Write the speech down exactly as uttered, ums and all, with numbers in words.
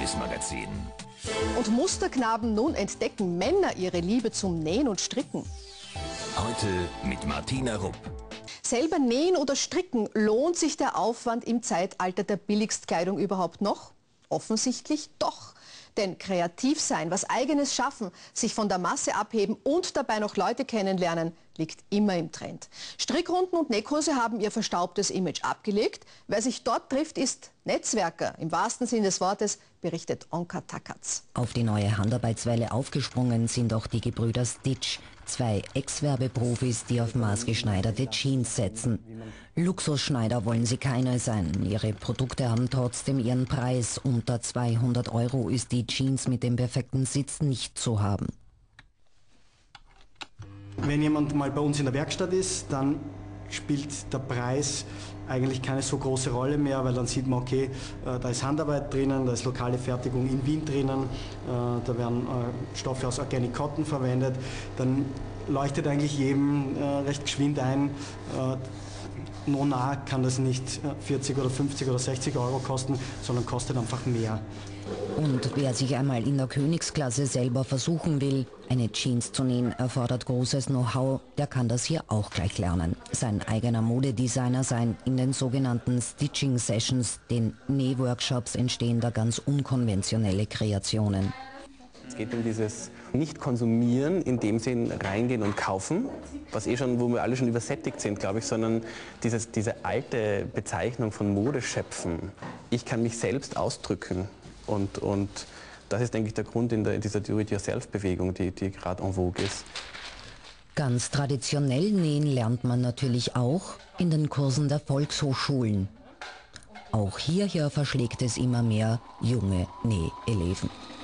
Liebesmagazin. Und Musterknaben, nun entdecken Männer ihre Liebe zum Nähen und Stricken. Heute mit Martina Rupp. Selber nähen oder stricken, lohnt sich der Aufwand im Zeitalter der Billigstkleidung überhaupt noch? Offensichtlich doch. Denn kreativ sein, was Eigenes schaffen, sich von der Masse abheben und dabei noch Leute kennenlernen, liegt immer im Trend. Strickrunden und Nähkurse haben ihr verstaubtes Image abgelegt. Wer sich dort trifft, ist Netzwerker. Im wahrsten Sinne des Wortes, berichtet Onka Takatz. Auf die neue Handarbeitswelle aufgesprungen sind auch die Gebrüder Stitch, zwei Ex-Werbeprofis, die auf maßgeschneiderte Jeans setzen. Luxusschneider wollen sie keine sein. Ihre Produkte haben trotzdem ihren Preis. Unter zweihundert Euro ist die Jeans mit dem perfekten Sitz nicht zu haben. Wenn jemand mal bei uns in der Werkstatt ist, dann spielt der Preis eigentlich keine so große Rolle mehr, weil dann sieht man, okay, äh, da ist Handarbeit drinnen, da ist lokale Fertigung in Wien drinnen, äh, da werden äh, Stoffe aus Organic Cotton verwendet, dann leuchtet eigentlich jedem äh, recht geschwind ein, äh, nona kann das nicht vierzig oder fünfzig oder sechzig Euro kosten, sondern kostet einfach mehr. Und wer sich einmal in der Königsklasse selber versuchen will, eine Jeans zu nähen, erfordert großes Know-how, der kann das hier auch gleich lernen. Sein eigener Modedesigner sein. In den sogenannten Stitching Sessions, den Nähworkshops, entstehen da ganz unkonventionelle Kreationen. Es geht um dieses Nicht-Konsumieren, in dem Sinn reingehen und kaufen, was eh schon, wo wir alle schon übersättigt sind, glaube ich, sondern dieses, diese alte Bezeichnung von Mode schöpfen. Ich kann mich selbst ausdrücken und, und das ist, denke ich, der Grund in, der, in dieser Do-it-yourself-Bewegung, die, die gerade en vogue ist. Ganz traditionell nähen lernt man natürlich auch in den Kursen der Volkshochschulen. Auch hierher verschlägt es immer mehr junge Näheleven.